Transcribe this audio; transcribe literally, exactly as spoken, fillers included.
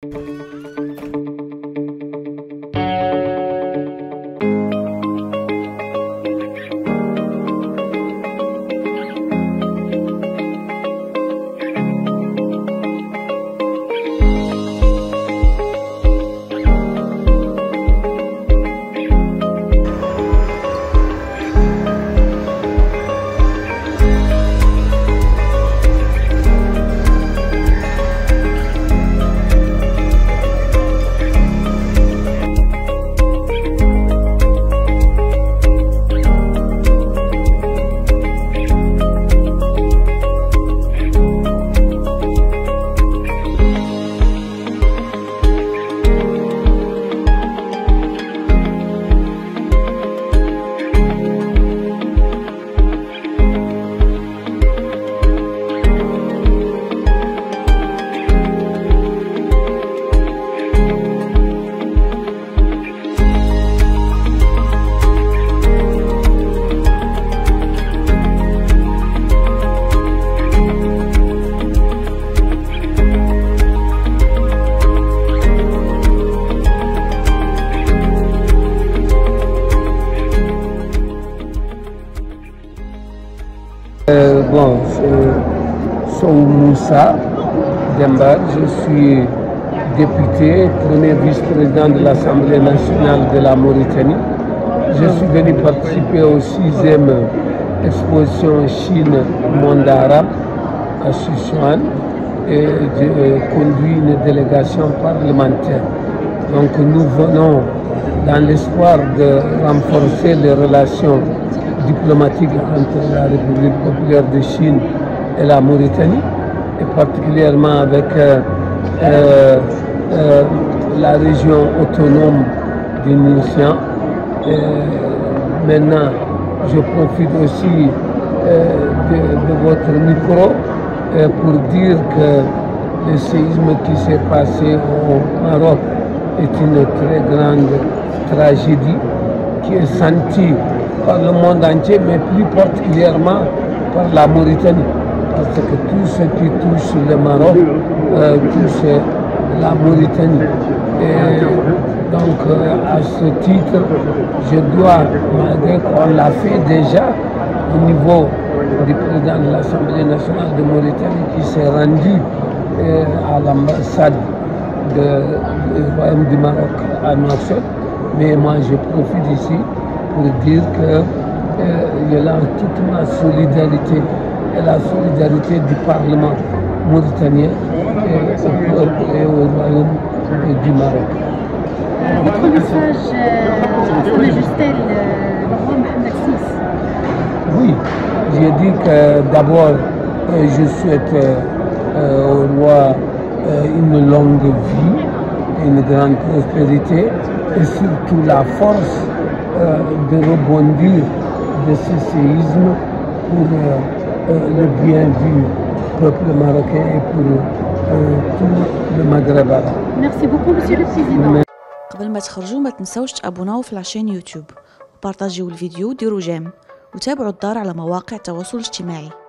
Euh, bon, je suis Moussa Demba, je suis député, premier vice-président de l'Assemblée nationale de la Mauritanie. Je suis venu participer au sixième exposition Chine Monde Arabe à Sichuan et j'ai conduit une délégation parlementaire. Donc nous venons dans l'espoir de renforcer les relations diplomatiques entre la République populaire de Chine et la Mauritanie, et particulièrement avec euh, euh, euh, la région autonome du Ningxian. Maintenant, je profite aussi euh, de, de votre micro euh, pour dire que le séisme qui s'est passé au Maroc est une très grande tragédie qui est sentie par le monde entier, mais plus particulièrement par la Mauritanie, parce que tout ce qui touche le Maroc euh, touche la Mauritanie. Et donc, euh, à ce titre, je dois, malgré qu'on l'a fait déjà au niveau du président de l'Assemblée nationale de Mauritanie qui s'est rendu euh, à l'ambassade du Royaume du Maroc à Nouakchott, mais moi je profite ici pour dire que euh, je lance toute ma solidarité et la solidarité du Parlement mauritanien et au peuple et au Royaume du Maroc. Votre message à Sa Majesté le roi Mohamed six. Oui, j'ai dit que d'abord euh, je souhaite euh, au roi euh, une longue vie, une grande prospérité et surtout la force euh, de rebondir de ce séisme pour euh, euh, le bien du peuple marocain et pour euh, tout le Maghreb arabe. Merci beaucoup, Monsieur le Président. قبل ما تخرجوا ما تنسوش تابوناو في العشان يوتيوب وبارطاجيو الفيديو وديروا جيم وتابعوا الدار على مواقع التواصل الاجتماعي.